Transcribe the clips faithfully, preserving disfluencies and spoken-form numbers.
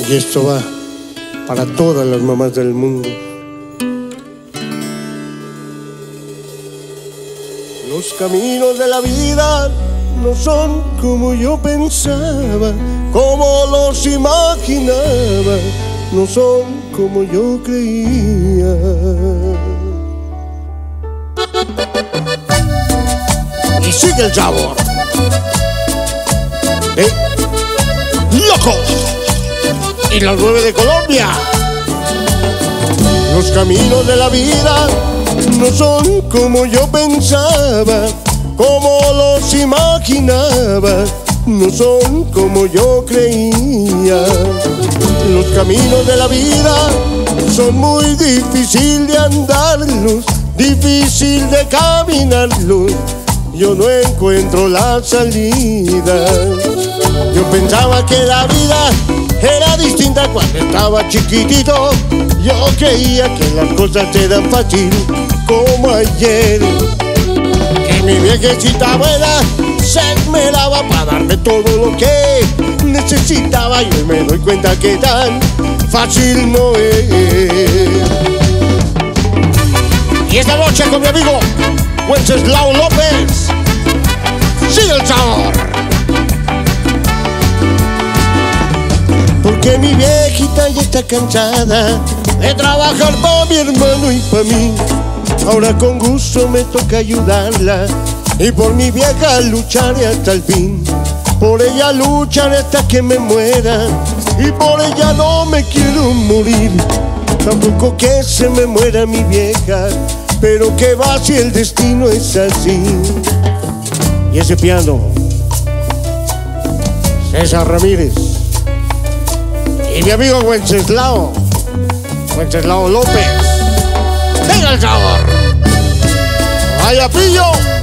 Y esto va para todas las mamás del mundo. Los caminos de la vida no son como yo pensaba, como los imaginaba, no son como yo creía. Y sigue el sabor. ¿Eh? ¡Loco! Y los nueve de Colombia. Los caminos de la vida no son como yo pensaba, como los imaginaba, no son como yo creía. Los caminos de la vida son muy difícil de andarlos, difícil de caminarlos. Yo no encuentro la salida. Yo pensaba que la vida era distinta cuando estaba chiquitito. Yo creía que las cosas eran fácil como ayer, que mi viejecita buena se esmeraba para darme todo lo que necesitaba. Y hoy me doy cuenta que tan fácil no es. Y esta noche con mi amigo Wenceslao López, sigue el sabor. Porque mi viejita ya está cansada de trabajar para mi hermano y para mí. Ahora con gusto me toca ayudarla y por mi vieja lucharé hasta el fin. Por ella lucharé hasta que me muera y por ella no me quiero morir. Tampoco que se me muera mi vieja, pero que va si el destino es así. Y ese piano, César Ramírez. Y mi amigo Wenceslao, Wenceslao López. ¡Venga el sabor! ¡Vaya pillo!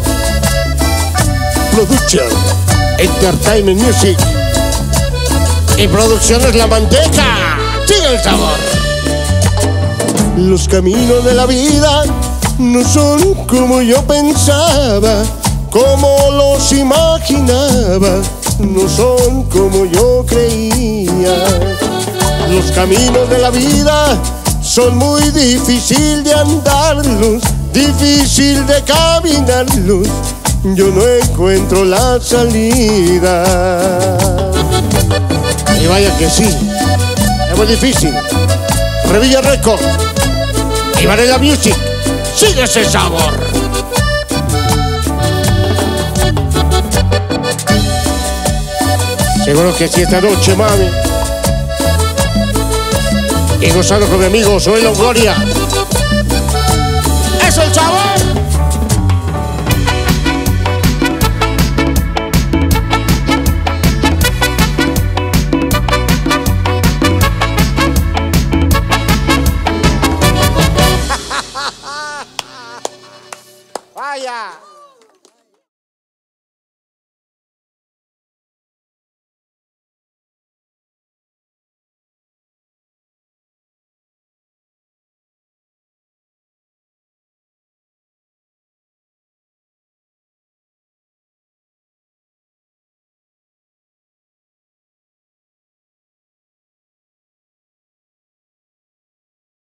Production, Entertainment Music y Producciones La Manteca. ¡Sigue el sabor! Los caminos de la vida no son como yo pensaba, como los imaginaba, no son como yo creía. Los caminos de la vida son muy difícil de andarlos, difícil de caminarlos. Yo no encuentro la salida. Y vaya que sí, es muy difícil. Revilla Record y Varela Music, sigue ese sabor. Seguro que sí esta noche, mami. Y gozando con mi amigo Joel Longoria. ¡Es el sabor! Vaya.